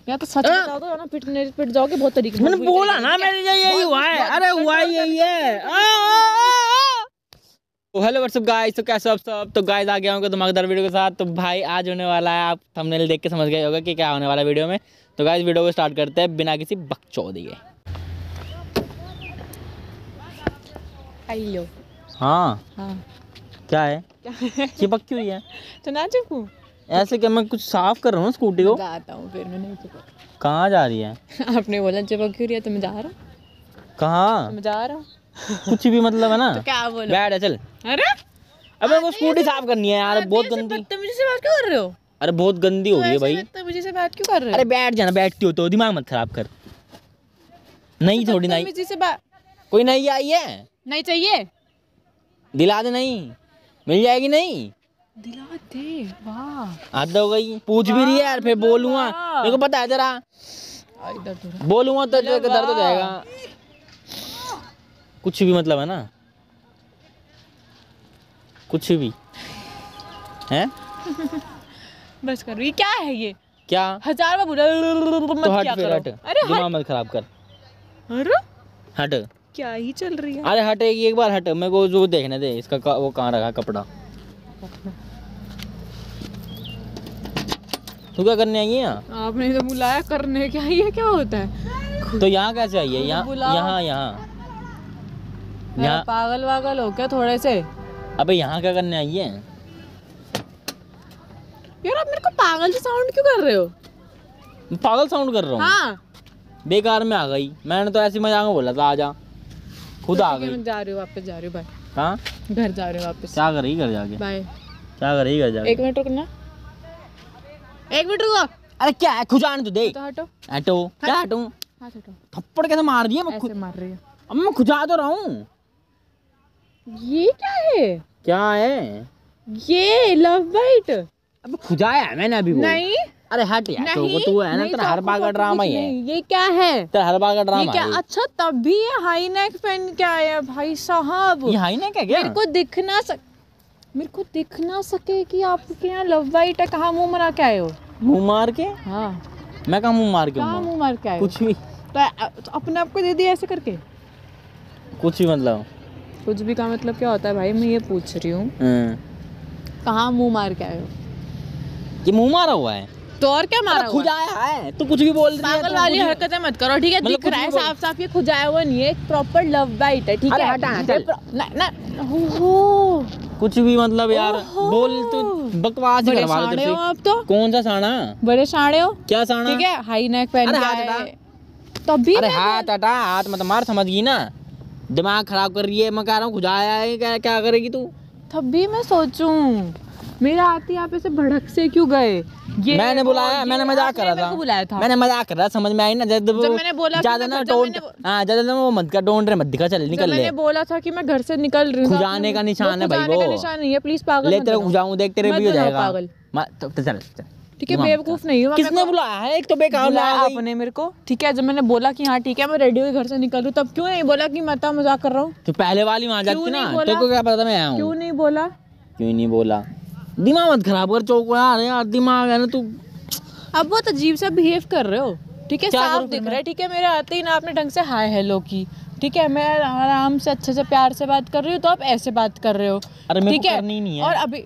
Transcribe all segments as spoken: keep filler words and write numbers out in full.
या तो सच बता दो ना, पिटने पिट जाओगे बहुत तरीके से। मैंने बोला ना मेरे लिए यही हुआ है। अरे हुआ ही यही है। तो हेलो व्हाट्सअप गाइस, तो कैसे आप सब। तो गाइस आ गया हूँ धमाकेदार वीडियो के साथ। तो भाई आज होने वाला है, आप थंबनेल देख के समझ गए होगा कि क्या होने वाला है वीडियो में। तो गाइस वीडियो को स्टार्ट करते हैं बिना किसी बकचोदी के। हेलो। हाँ हाँ क्या है, चिपक क्यों रही है? तो ना चुपू ऐसे क्या, मैं कुछ साफ कर रहा हूँ स्कूटी को। जाता हूँ फिर मैं नहीं चिपक। कहाँ जा रही है? आपने बोला चिपक क्यों रही है तो मैं जा रहा हूँ। कहाँ? मैं जा रहा हूँ। कुछ भी मतलब है ना। तो क्या बोलो? बैठ है चल। अरे अबे वो स्कूटी साफ करनी है यार, बहुत गंदी। बदतमीजी से बात क्यों कर रहे हो? अरे बहुत गंदी हो रही है भाई। बदतमीजी से बात क्यों कर रहे हो? अरे बैठ जाना, बैठती हो तो दिमाग मत खराब कर। नहीं थोड़ी नहीं, बदतमीजी से बात कोई नहीं आई है। नहीं चाहिए, दिला दे। नहीं मिल जाएगी। नहीं दिला दे। वाह आदत हो गई। पूछ भी रही है यार, फिर बोलूंगा। मेरे को पता है जरा, बोलूंगा तो तेरे को दर्द हो जाएगा। कुछ भी मतलब है ना, कुछ भी है। बस करो। ये क्या है? ये क्या हजार बार बोला मत तो हट क्या फिर करो। हट, अरे दिमाग मत खराब कर। अरे हट। क्या ही चल रही है? अरे हट एक, एक बार हट। मेरे को जो देखने दे इसका का, वो कहाँ रखा कपड़ा। तू क्या करने आई है यहाँ? आपने तो बुलाया करने, क्या ये क्या होता है? तो यहाँ कैसे आई है? यहाँ बुलाओ। यहाँ यहाँ यहाँ पागल वागल हो क्या थोड़े से? अबे यहाँ क्या करने आई है? यार आप मेरे को पागल से साउंड क्यों कर रहे हो? पागल साउंड कर रहा हूँ? हाँ बेकार में आ गई। मैंने तो ऐसी मजाक में बोला था आजा, खुद आ गई। मैं जा रही हूँ, वापस जा रही हूँ। बाय। कहाँ घर जा रही हूँ वापस। क्या कर रही घर जाके? बाय। क्या कर रही घर जाके? एक मिनट रुकना, एक मिनट रुको। अरे क्या है, खुजाने तो दे। तो हटो हटो। क्या हटो? हाथ हटो। थप्पड़ कैसे मार दिया? मैं ऐसे मार रही है। अब मैं खुजा तो रहा हूँ। ये क्या है? क्या है ये लव बाइट? अब खुजाया है मैंने अभी वो। नहीं अरे हट यार। तो नहीं, तू है ना, नहीं, तेरा हर बार का ड्रामा ही है। ये क्या है? तेरा हर बार का ये ड्रामा क्या? है। अच्छा तब भी ये हाई नेक पहन के आए हैं भाई साहब। ये हाई नेक है क्या? मेरे को दिख ना सक मेरे को दिख ना सके कि आपके यहाँ लव बाइट है। कहाँ मुंह मरा के आए हो? मुंह मार के? हाँ मैं कहाँ मुंह मार के? कहाँ मुंह मार के आए हो? कुछ भी, तो अपने आप को दे दिया ऐसे करके? कुछ भी मतलब। कुछ भी का मतलब क्या होता है भाई? मैं ये पूछ रही हूँ, कहाँ मुंह मार के आए हो? ये मुंह मारा हुआ है तो और क्या मारा हुआ? खुजाया है। तू कुछ भी बोल रही है। पागल वाली हरकतें मत करो, ठीक है? मतलब दिख रहा है साफ साफ ये खुजाया हुआ नहीं है, एक प्रॉपर लव बाइट है, ठीक है? हटा चल। ना ना ओहो कुछ भी मतलब यार बोल। तू बकवास ही करवा रहा है। आप तो कौन सा साना? बड़े साड़े हो। क्या साना? ठीक है हाई नेक पहन अरे के हाथ आए तभी। अरे हाथ हटा, हाथ मत मार। समझ गई ना, दिमाग खराब कर रही है। मैं कह रहा हूँ खुजाया है। क्या क्या करेगी तू? तब भी मैं सोचूं मेरा आती आप ऐसे भड़क से क्यों गए? ये मैंने बुलाया, मैंने मजाक कर रहा था। बुलाया था मैंने मजाक कर रहा, समझ में आई ना? जब जब मैंने बोला ज्यादा ना टोन, हाँ ज्यादा ना वो मत कर, डोंट रे मत दिखा। चल निकल ले। मैंने बोला था कि मैं घर से निकल रही हूँ। खुजाने का निशान है भाई वो। खुजाने का निशान नहीं है, प्लीज पागल ले मत तेरे बनाओ। खुजाऊं, देख तेरे भी हो जाएगा पागल। तो चल चल। ठीक है बेवकूफ नहीं हूँ। किसने बुलाया है? एक तो बेकार बुलाया लगा आपने मेरे को, ठीक है? जब मैंने बोला कि हाँ ठीक है मैं रेडी हुई घर से निकल रही हूँ, तब क्यों नहीं बोला कि मैं मजाक कर रहा हूँ? तो पहले वाली वहां जाती ना, तेरे को क्या पता था मैं आया हूँ? क्यों नहीं बोला? क्यों नहीं बोला? दिमाग मत खराब कर चौको यार। यार दिमाग है ना तू। अब बहुत अजीब सा बिहेव कर रहे हो, ठीक है? क्या साफ करूं दिख मैं? रहा है, ठीक है? मेरे आते ही ना आपने ढंग से हाय हेलो की, ठीक है? मैं आराम से अच्छे से प्यार से बात कर रही हूँ तो आप ऐसे बात कर रहे हो। अरे मेरे ठीक को है? करनी नहीं है। और अभी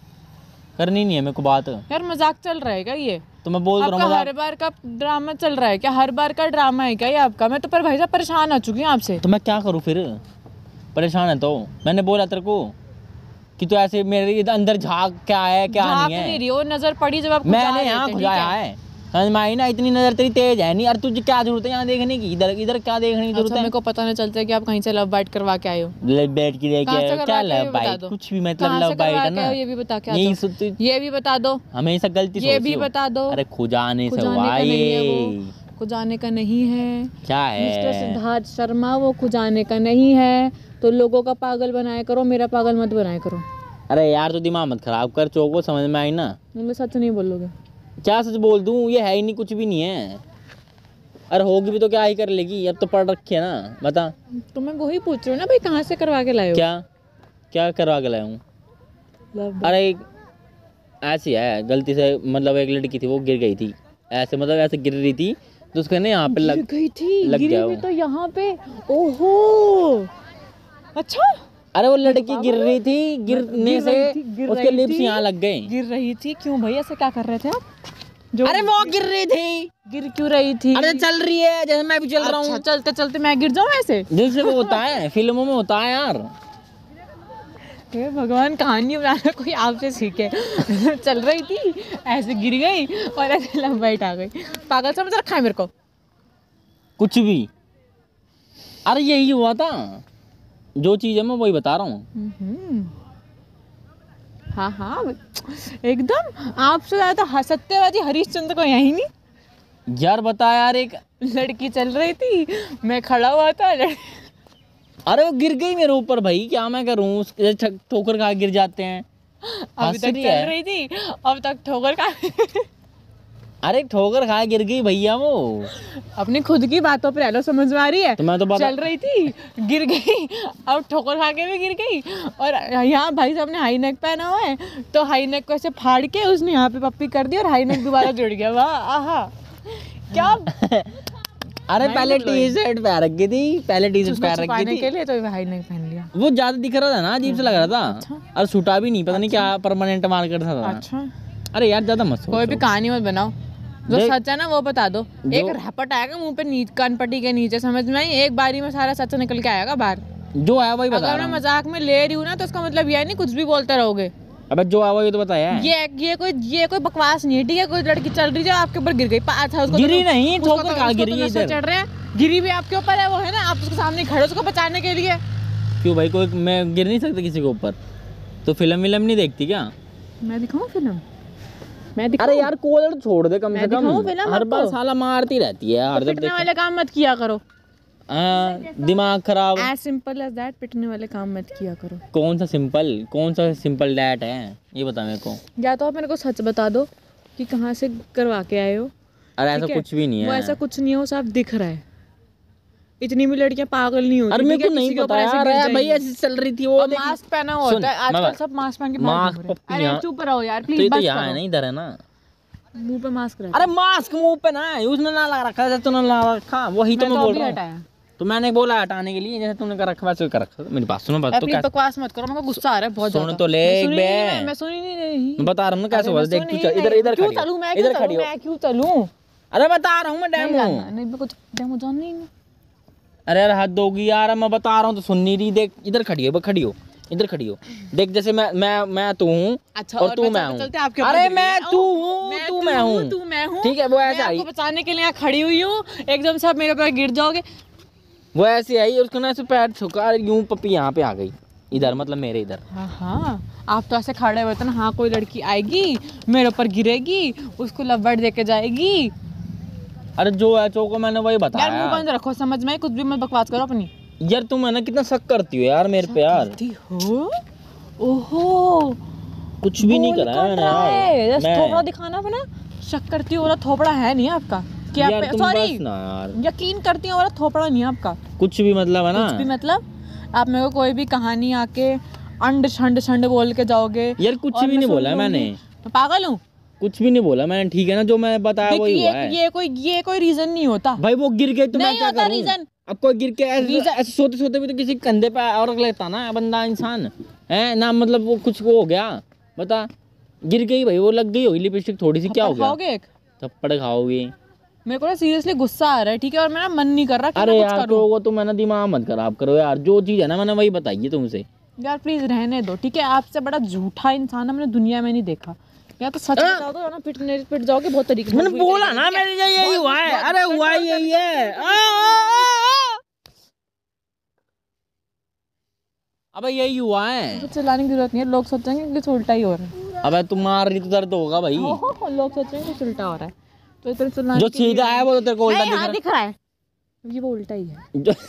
करनी नहीं है मेरे को बात। यार मजाक चल रहा है क्या ये? तो मैं बोल रहा आपका हूँ हर बार का ड्रामा चल रहा है क्या? हर बार का ड्रामा है क्या ये आपका? मैं तो पर भाई साहब परेशान हो चुकी हूँ आपसे। तो मैं क्या करूँ फिर? परेशान है तो मैंने बोला तेरे को कि तू ऐसे मेरे अंदर झांक क्या है क्या नहीं है। नहीं रही हो, नजर पड़ी जब आप मैंने यहाँ खुजाया है, समझ में आई ना? इतनी नजर तेरी तेज है नहीं। अरे तुझे क्या जरूरत है यहाँ देखने की? इधर इधर क्या देखने की जरूरत है? मेरे को पता नहीं चलता कि आप कहीं से लव बाइट करवा के आए हो। बैठ के देखे क्या लव बाइट? कुछ भी मतलब लव बाइट है ना, ये भी बता के यही आता हूँ। ये भी बता दो। हमेशा गलती ये भी बता दो। अरे खुजाने से खुजाने हुआ का नहीं है ये। वो, खुजाने का नहीं है। क्या है? मिस्टर सिद्धार्थ शर्मा, वो खुजाने का नहीं है। तो लोगों का पागल बनाया करो, मेरा पागल मत बनाया करो। अरे यार तो दिमाग मत खराब कर चौको, समझ में आई ना? मैं सच नहीं बोलोगे? क्या सच बोल दूं? ये है ही नहीं, कुछ भी नहीं है। अरे होगी भी तो क्या ही कर लेगी? अब तो पढ़ रखी है ना, बता। तो मैं वही पूछ रही हूँ ना भाई, कहाँ से करवा के लाए हो? क्या क्या करवा के लाया हूँ? लव अरे ऐसी है गलती से, मतलब एक लड़की थी वो गिर गई थी ऐसे मतलब ऐसे गिर रही थी तो उसके ना यहाँ पे लग गई थी, लग गिरी गया भी वो। तो यहाँ पे। ओहो अच्छा, अरे वो लड़की गिर रही थी, गिरने गिर से रही थी, गिर उसके रही लिप्स थी। यहाँ लग गए। गिर रही थी क्यों भाई, ऐसे क्या कर रहे थे आप? जो अरे वो गिर रही थी, गिर क्यों रही थी? अरे चल रही है जैसे मैं भी चल रहा अच्छा हूँ। चलते चलते मैं गिर जाऊँ ऐसे? जैसे वो होता है फिल्मों में होता है यार। हे भगवान, कहानी बनाना कोई आपसे सीखे। चल रही थी ऐसे गिर गई और ऐसे लंबाई आ गई। पागल समझ रखा है मेरे को? कुछ भी, अरे यही हुआ था, जो चीज है मैं वही बता रहा हूँ। हम्म। हाँ हाँ एकदम, आपसे ज्यादा ह- सत्यवादी हरिश्चंद्र को यही नहीं। यार बता यार, एक लड़की चल रही थी, मैं खड़ा हुआ था, लड़... अरे वो गिर गई मेरे ऊपर भाई, क्या मैं करूँ, उसके छक- ठोकर खा गिर जाते हैं। अभी हंस तक रही चल है। रही थी, अब तक ठोकर का। अरे ठोकर खा गिर गई भैया वो। अपनी खुद की बातों पर हेलो, समझ में आ रही है? तो मैं तो बता चल रही थी, गिर गई, अब ठोकर खा के भी गिर गई। और यहाँ भाई साहब ने हाई नेक पहना हुआ है, तो हाई नेक को ऐसे फाड़ के उसने यहाँ पे पप्पी कर दी और हाई नेक दोबारा जुड़ गया। वाह आहा क्या। अरे मैं पहले तो टी शर्ट पहन रखी थी, पहले टी शर्ट उसने पहन रखी छुपाने थी, के लिए तो हाई नेक पहन लिया। वो ज्यादा दिख रहा था ना, अजीब से लग रहा था। और छूटा भी नहीं, पता नहीं क्या परमानेंट मार कर था। अच्छा अरे यार ज्यादा मत सोचो। कोई भी कहानी मत बनाओ, जो देख- सच है ना वो बता दो। जो- एक रपट आएगा मुंह पे, नीच कानपट्टी के नीचे, समझ में आई? एक बारी में सारा सच निकल के आएगा बाहर। जो है वही बता अगर रहा मैं हूँ। मजाक में ले रही हूँ ना, तो उसका मतलब ये नहीं कुछ भी बोलते रहोगे। अबे जो है वही तो बताया है। ये ये कोई ये कोई बकवास नहीं है, ठीक है? कोई लड़की चल रही है आपके ऊपर गिर गई, पा- अच्छा उसको तो- गिरी नहीं, उसको ठोकर तो- खा उसको गिरी तो है नशे इधर। चढ़ रहे हैं, गिरी भी आपके ऊपर है, वो है ना, आप उसके सामने खड़े हो उसको बचाने के लिए। क्यों भाई, कोई मैं गिर नहीं सकता किसी के ऊपर? तो फिल्म विल्म नहीं देखती क्या? मैं दिखाऊं फिल्म? मैं दिखाऊं? अरे यार कोलर छोड़ दे कम मैं से कम, दिखाऊं फिल्म हर बार आपको? साला मारती रहती है यार। जब पिटने देखो वाले काम मत किया करो। हाँ, दिमाग खराब। एज सिंपल एज दैट, पिटने वाले काम मत किया करो। कौन सा सिंपल, कौन सा सिंपल डैट है ये बता मेरे को। या तो आप मेरे को सच बता दो कि कहाँ से करवा के आए हो। अरे ऐसा ठीक है? कुछ भी नहीं वो है। ऐसा कुछ नहीं है, वो साफ दिख रहा है। इतनी भी लड़कियां पागल नहीं होती। अरे मेरे ठीक है? को नहीं किसी के पता ऊपर ऐसे यार, गिर भाई जाएगी। ऐसी चल रही थी वो। और देख- मास्क पहना हुआ सुन, होता है, मैं- आजकल सब मास्क पहन के बाहर मास्क घूम रहे हैं। पप्पी अरे यहाँ- चुप रहो यार तो प्लीज, ये तो बस यहाँ है करो। ना, इधर है ना। मुंह पे मास्क रखो। अरे मास्क मुंह पे ना है, उसने ना लगा रखा है, जैसे तूने लगा रखा वही तो मैं मैं तो बोल अभी रहा हूँ। हटाया। तो मैंने बोला हटाने के लिए, जैसे तूने कर रखा वैसे कर रखा। मेरी बात सुनो, बात तो प्लीज कैसे बकवास मत करो, मेरे को गुस्सा आ रहा है बहुत सुन ज्यादा। तो ले मैं एक सुनी बे। नहीं, मैं- मैं सुनी नहीं रही। मैं बता रहा हूँ ना कैसे अरे हुआ। मैं देख सुनी तू चल, नहीं इधर रही। इधर क्यों खड़ी हो, चलूं मैं, इधर क्यों खड़ी चलूं हो। मैं, क्यों चलूं? अरे बता रहा हूँ मैं नहीं डेमो। जानना, नहीं मैं कुछ डेमो जानना ही नहीं। अरे यार हद होगी यार, मैं बता रहा हूँ तो सुन नहीं रही। देख इधर खड़ी हो, खड़ी हो, इधर खड़ी हो। देख जैसे मैं मैं मैं तू हूँ अच्छा, और और तू मैं मैं चलते हूँ। चलते आपके ऊपर अरे गिर गई। मैं ओ, तू हूँ, मैं तू मैं हूँ, तू मैं हूँ। ठीक है? वो ऐसे मैं आई, आपको बचाने के लिए यहाँ खड़ी हुई हूँ, एकदम से आप मेरे ऊपर गिर जाओगे। वो ऐसे आई, उसको ना ऐसे पैर छुका, यूं पप्पी यहाँ पे आ गई, इधर मतलब मेरे इधर। हाँ हाँ, आप तो ऐसे खड़े हुए थे ना, हाँ कोई लड़की आएगी मेरे ऊपर गिरेगी, उसको लव्वर दे के जाएगी। अरे जो है चो को मैंने वही यार बताया। मुंह बंद रखो, समझ में आए? कुछ भी मत बकवास करो अपनी। यार तुम है ना कितना शक करती हो यार मेरे पे यार। करती हो? ओहो, कुछ भी नहीं बोल करा कौन है रहा है? यार जस्ट थोपड़ा मैं। दिखाना अपना। शक करती हो वाला थोपड़ा है नहीं आपका? क्या यार तुम सॉरी, बस ना यार, यकीन करती हो वाला थोपड़ा नहीं है आपका। कुछ भी मतलब है ना। कुछ भी मतलब, आप मेरे को कोई भी कहानी आके अंड शंड शंड बोल के जाओगे। यार कुछ और भी मैं नहीं सुन बोला लूंगी। मैंने, मैं पागल हूँ? कुछ भी नहीं बोला मैंने, ठीक है ना? जो मैं बताया देख, वही ये हुआ है। ये कोई ये कोई रीजन नहीं होता। भाई वो गिर गई तो मैं नहीं क्या होता करूं? reason। अब कोई गिर के ऐसे Reason- ऐसे सोते सोते भी तो किसी कंधे पे और रख लेता ना बंदा, इंसान है ना, मतलब वो कुछ वो हो गया, बता। गिर गई भाई, वो लग गई होगी लिपस्टिक थोड़ी सी, क्या हो थप्पड़ गया? खाओगे एक? थप्पड़ खाओगे? मेरे को ना सीरियसली गुस्सा आ रहा है, ठीक है? और मेरा मन नहीं कर रहा कि अरे मैं कुछ यार करूं। तो वो तो मैंने दिमाग मत खराब करो यार, जो चीज़ है ना मैंने वही बताई है तुमसे। यार प्लीज रहने दो, ठीक है? आपसे बड़ा झूठा इंसान मैंने दुनिया में नहीं देखा। या तो सच हाँ। बता दो, ना पिटने पिट जाओगे बहुत तरीके से। मैंने बुरी बोला तरीके ना से, ठीक है? मेरे लिए यही बहुत- हुआ है। बहुत- अरे बहुत- हुआ बहुत- यही है। आ, आ, आ, आ। अबे यही हुआ है। तो चिल्लाने की जरूरत नहीं है, लोग सोचेंगे कि कुछ उल्टा ही हो रहा है। अबे तुम मार रही तो दर्द होगा भाई। हो, हो, हो, लोग सोचेंगे कुछ उल्टा हो रहा है, तो इतना चिल्लाने जो की सीधा है वो तो तेरे को उल्टा नहीं, दिख हाँ, रहा दिख रहा है, ये वो उल्टा ही है। है। जो-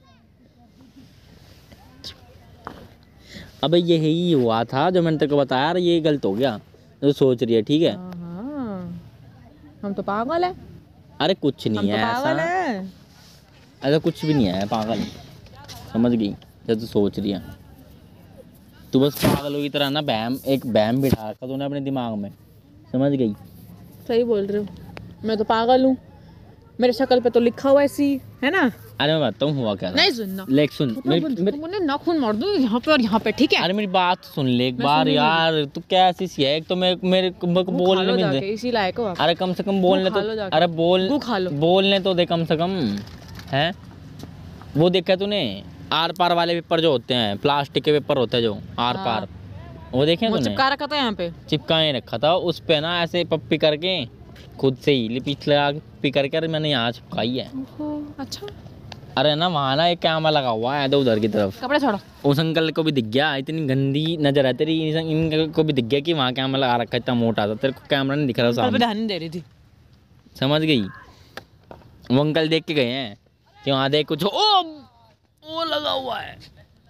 अबे यही हुआ था जो मैंने तेरे को बताया यार, ये गलत हो गया जो सोच रही है, ठीक है? हाँ, हाँ, हम तो पागल है, अरे कुछ हम नहीं तो है पागल ऐसा, है। ऐसा कुछ भी नहीं है पागल, समझ गई? जैसे तू सोच रही है, तू बस पागलों की तरह ना बहम, एक बहम बिठा रखा तूने अपने दिमाग में, समझ गई? सही बोल रहे हो। मैं तो पागल हूँ, मेरे शक्ल पे तो लिखा हुआ है सी, है ना। अरे मैं बताता हूँ हुआ क्या था। नहीं सुनना, लेक सुन मेरी- मेरी- मुझे नाखून मार दूँ यहाँ पे और यहाँ पे, ठीक है। अरे मेरी बात सुन ले एक मैं बार सुन ही यार, तू कैसी सी है, एक तो मैं मेरे को मेरे को गू खा लो बोलने में जाके, दे। इसी लायक हो आप। अरे कम से कम बोलने खा तो लो जाके। अरे बोल गू खा लो। बोलने तो दे कम से कम, है। वो देखा तूने आर पार वाले पेपर जो होते हैं, प्लास्टिक के पेपर होते हैं जो आर हाँ। पार, वो देखे वो तूने? चिपका रखा था यहाँ पे। चिपकाए रखा था उस पे ना, ऐसे पप्पी करके खुद से ही लिपीच लगा के पी करके, अरे मैंने यहाँ चिपकाई है। ओहो, अच्छा। अरे ना वहाँ ना एक कैमरा लगा हुआ है तो उधर की तरफ, कपड़े छोड़ो। उस अंकल को भी दिख गया, इतनी गंदी नजर है तेरी, इन इन को भी दिख गया कि वहाँ कैमरा लगा रखा है, इतना मोटा था, तेरे को कैमरा नहीं दिख रहा पर सामने, ध्यान नहीं दे रही थी। समझ गई। वो अंकल देख के गए हैं कि वहाँ देख कुछ ओ वो लगा हुआ है।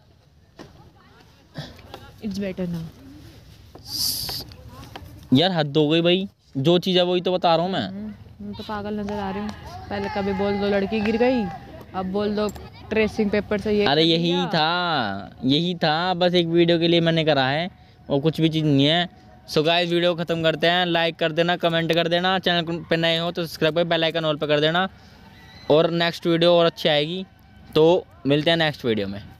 इट्स बेटर ना। यार हद हो गई भाई, जो चीज़ है वही तो बता रहा हूँ मैं। मैं तो पागल नजर आ रही हूँ। पहले कभी बोल दो लड़की गिर गई, अब बोल दो ट्रेसिंग पेपर से ये अरे कर यही दिया। था यही था बस, एक वीडियो के लिए मैंने करा है, और कुछ भी चीज़ नहीं है। सो गाइस वीडियो को ख़त्म करते हैं, लाइक कर देना, कमेंट कर देना, चैनल पे नए हो तो सब्सक्राइब कर, बेल आइकन ऑल पे कर देना, और नेक्स्ट वीडियो और अच्छी आएगी, तो मिलते हैं नेक्स्ट वीडियो में।